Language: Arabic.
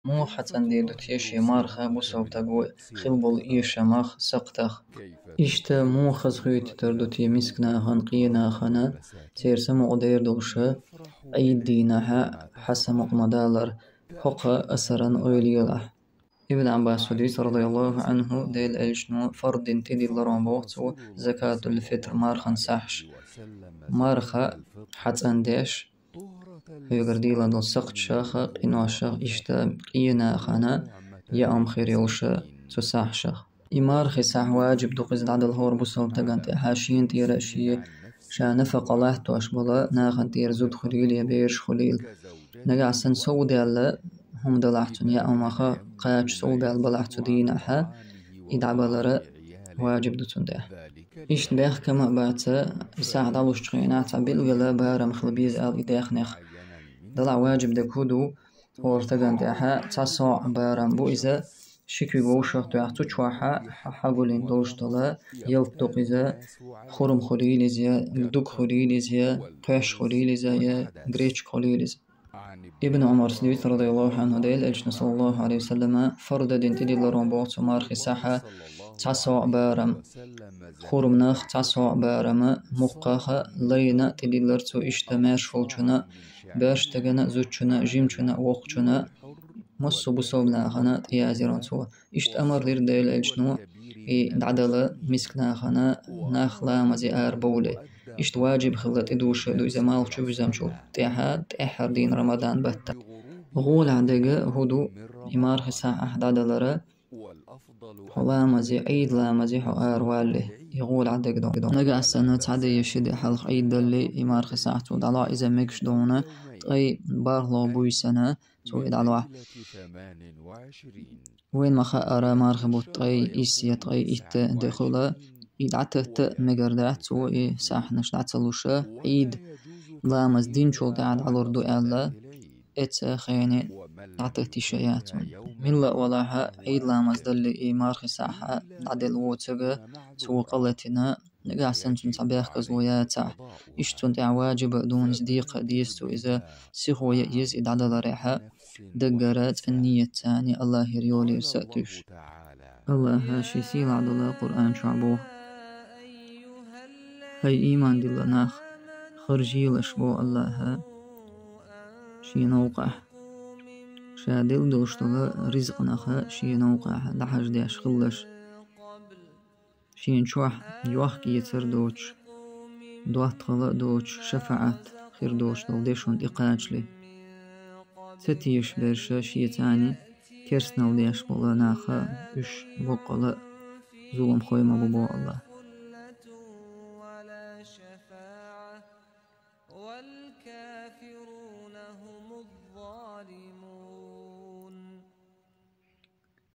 مو حتى دي دوتيشي مارخا بوسوب تقوي خلبل إيشمخ سقتخ إشتا مو خزخيت تردوتي مسكناخن قيناخنا تير سمو قدير دولشا عيد دينها حسمق مدالر حق أسرا أوليلا ابن عباس حديث رضي الله عنه ديل الشنو فرد تدي اللرون بوقتو زكاة الفطر مارخن سحش مارخا حتنديش هيغر ديلا دول سقط شاخ قنوا شاخ إشتا قينا خانا يا أم خير يوشا تساح شاخ إمارخي ساح واجب دوقز عدل هور بوصوب تغانتي حاشين تيراشي شا نفق الله توش بلا ناخن تير زود خليل يبيرش خليل نقع سن سودي على هم دلحتون يا أمخا قاش سودي على بلحتو دينها إدعبالر واجب دوتون ده إيش بيخ كما باتا يساعد علوش تغينات عبيل ولا بارم خلبيز آل إداخنخ دلع واجب دكودو ورتغان دها تصاع بارم بو إذا شكوي بوشوخ تحتو چواحا حقولين دوش دلا يلت دوق إذا خورم خوريليزيا دوك خوريليزيا قيش خوريليزيا غريش خوريليزيا ابن عمر سديت رضي الله عنه ديل الجنة صلى الله عليه وسلم فرد دين تدي لرون بوغتو مارخي ساحة تصاع بارم خورم ناخ تصاع بارم مقاخ لينا تدي لرتو اشتماش فولچنا باش تغنا زوچنا جيمچنا وقچنا مصو بصوبنا خنا تيازيرون سوا اشت امر دير ديل الجنو دعدل مسكنا خنا ناخلا مزي ار بولي اشت واجب خلت ادوش دو اذا ما شوف زمشو تيحاد احر دين رمضان بتا غول عدقه هدو امار خساح احدادلره حلا مزي عيد لا مزي حوار والي يقول عدق دون نقع السنة تعدي يشد حلق عيد اللي إمار خساحتو دعلا إذا ميكش دونه طي بارلو بوي سنة توي دعلا وين ما خأر مارخبوت طي إيسيا طي إيت دخولا يدعتت مقردات سوء ساحنش دعتلوشا عيد لا مزدين شو دعال على ردو ألا خيني عطيتي شياتون من لا ولاها عيد لا مزدل إيمار خساحة عدل ووتغا سوى قلتنا نقع سنتون تعبيخ كزوياتا إشتون دع واجب دون صديق ديستو إذا سيخو يزيد عدل ريحة دقرات النية الثاني الله ريولي سأتوش الله هاشي سيل عدل قرآن شعبوه هاي إيمان دل ناخ خرجي لشبو الله شي نوقع شادل دوشتلا رزق نخا شي نوقع لحج ديش خلش شي نشوح يوحك يتر دوش دوات خلا دوش شفاعت خير دوش دل ديشون إقاجلي ستيش برشا شي تاني كرسنا وديش بولا ناخا اش بقلا ظلم خوي ما ببو الله